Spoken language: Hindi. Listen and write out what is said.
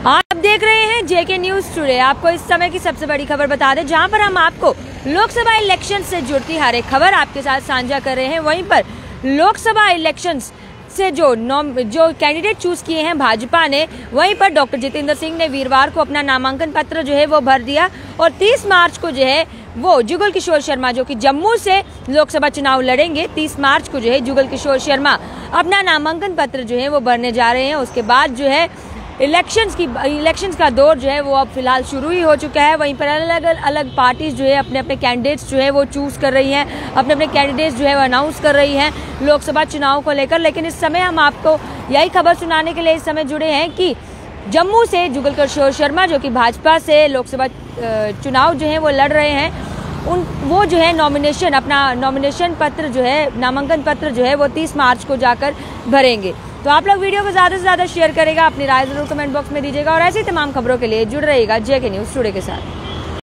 आप देख रहे हैं जेके न्यूज टुडे। आपको इस समय की सबसे बड़ी खबर बता दें, जहां पर हम आपको लोकसभा इलेक्शन से जुड़ती हर एक खबर आपके साथ साझा कर रहे हैं। वहीं पर लोकसभा इलेक्शन से जो कैंडिडेट चूज किए हैं भाजपा ने, वहीं पर डॉक्टर जितेंद्र सिंह ने वीरवार को अपना नामांकन पत्र जो है वो भर दिया और 30 मार्च को जो है वो जुगल किशोर शर्मा जो कि जम्मू से लोकसभा चुनाव लड़ेंगे, 30 मार्च को जो है जुगल किशोर शर्मा अपना नामांकन पत्र जो है वो भरने जा रहे हैं। उसके बाद जो है इलेक्शंस का दौर जो है वो अब फिलहाल शुरू ही हो चुका है। वहीं पर अलग अलग पार्टीज जो है अपने अपने कैंडिडेट्स जो है वो चूज कर रही हैं, अपने अपने कैंडिडेट्स जो है वो अनाउंस कर रही हैं लोकसभा चुनाव को लेकर। लेकिन इस समय हम आपको यही खबर सुनाने के लिए इस समय जुड़े हैं कि जम्मू से जुगल किशोर शर्मा जो कि भाजपा से लोकसभा चुनाव जो है वो लड़ रहे हैं, वो जो है अपना नॉमिनेशन पत्र जो है, नामांकन पत्र जो है वो 30 मार्च को जाकर भरेंगे। तो आप लोग वीडियो को ज़्यादा से ज़्यादा शेयर करेगा, अपनी राय जरूर कमेंट बॉक्स में दीजिएगा और ऐसी तमाम खबरों के लिए जुड़ रहिएगा जेके न्यूज़ टुडे के साथ।